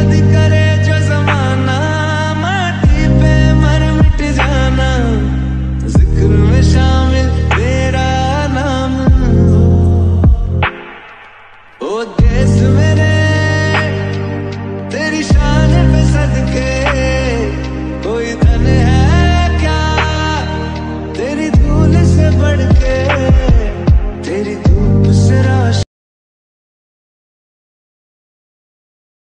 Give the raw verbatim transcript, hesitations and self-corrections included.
याद करे जो जमाना, माटी पे मर मिट जाना, जिक्र में शामिल तेरा नाम हो। ओ देश मेरे तेरी शान पे सदके, कोई धन है क्या तेरी धूल से बढ़ के।